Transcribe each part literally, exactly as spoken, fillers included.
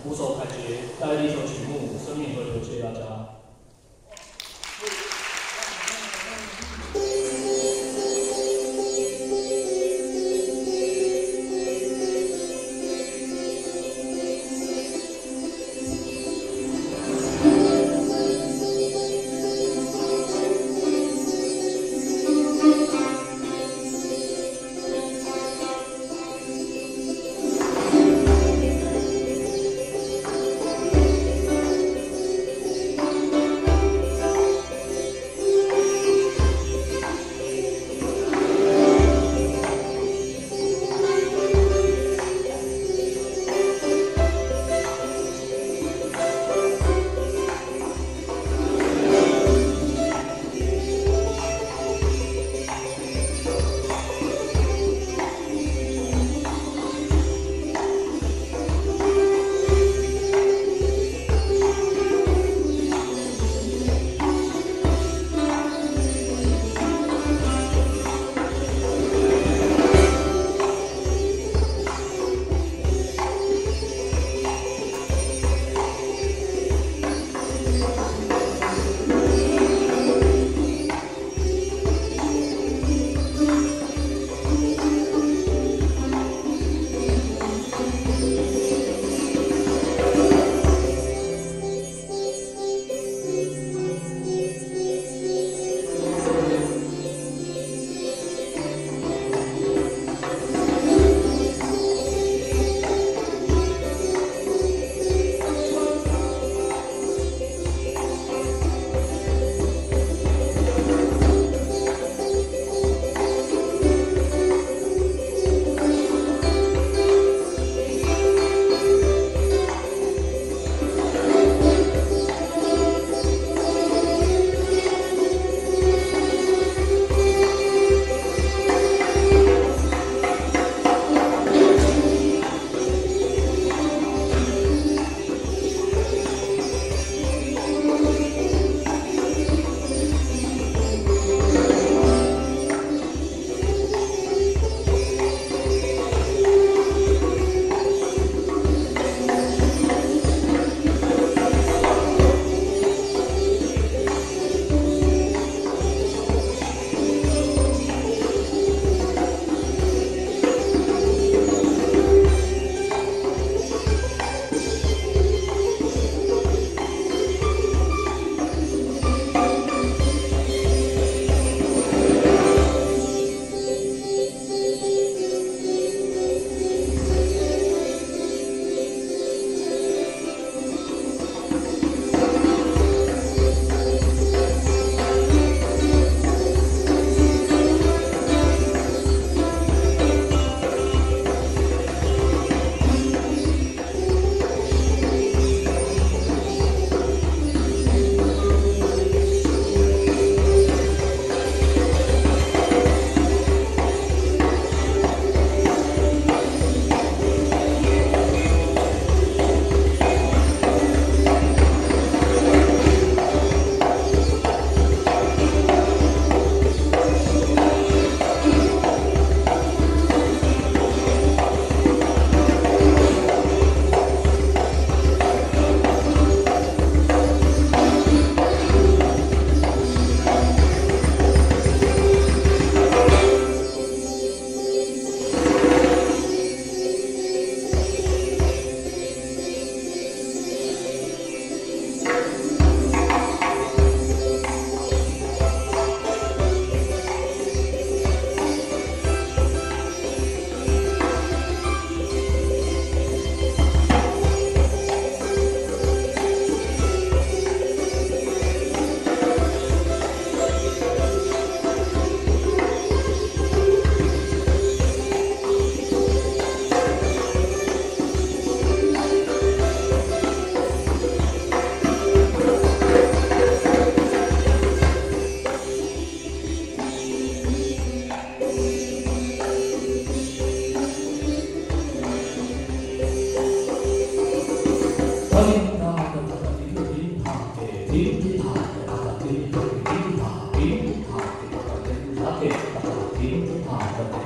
鼓手凯杰带来的一首曲目《生命河流》，谢谢大家。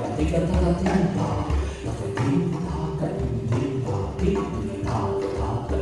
叮叮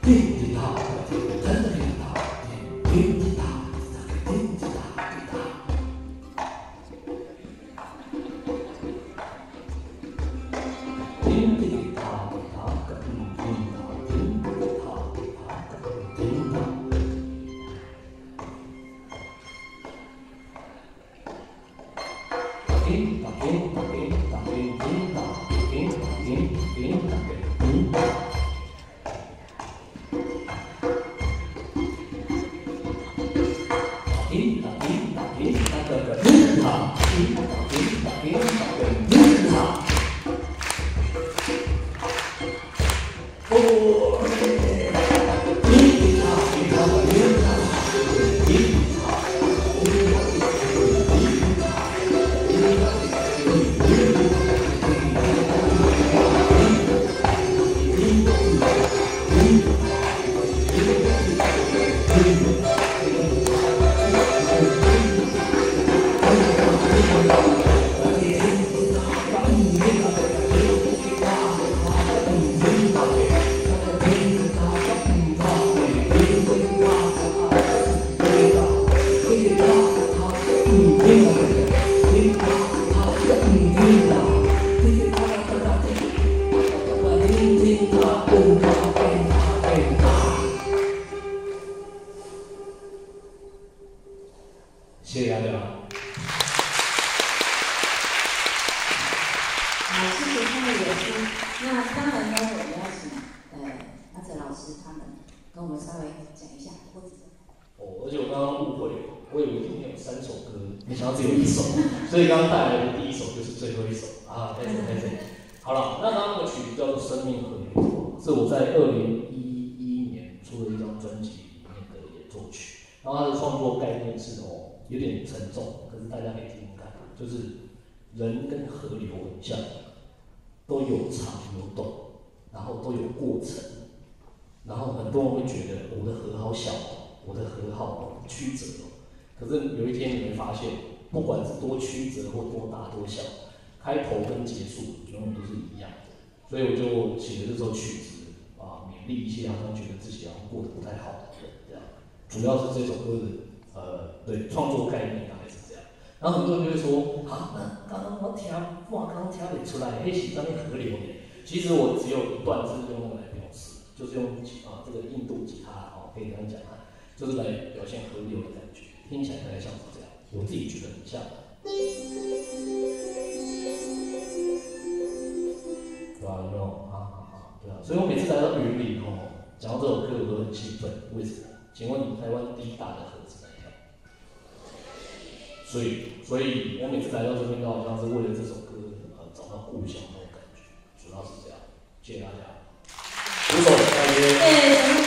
谢谢大家。 好，谢谢他的演出。那当然呢，我们要请呃阿哲老师他们跟我们稍微讲一下。 哦，而且我刚刚误会，我以为今天有三首歌，没想到只有一首，所以刚刚带来的第一首就是最后一首啊，开始开始。好了，那刚刚那个曲子叫做《生命河流》，是我在二零一一年出的一张专辑里面的演奏曲。然后它的创作概念是哦，有点沉重，可是大家可以听听看，就是人跟河流很像，都有长有短，然后都有过程。然后很多人会觉得我的河好小，我的河好曲折哦。可是有一天你会发现，不管是多曲折或多大多小，开头跟结束永远都是一样的。所以我就写了这首曲子啊，勉励一些好像觉得自己好像过得不太好的人，这样。主要是这首歌的呃，对创作概念大概是这样。然后很多人就会说，啊，那刚刚我听，哇，刚刚听不出来，那是上面河流的。其实我只有一段是用那个来表示，就是用啊这个印度吉他哦，可以这样讲啊，就是来表现河流的感觉，听起来大概像是这样，我自己觉得很像。对吧？有没有？啊啊啊！对啊，所以我每次来到云林哦，讲到这首歌我都很兴奋，为什么？请问你台湾第一大的河是哪一条？所以，所以我每次来到这边都好像是为了这首歌，呃，找到故乡那种感觉，主要是这样。谢谢大家，鼓手，再见。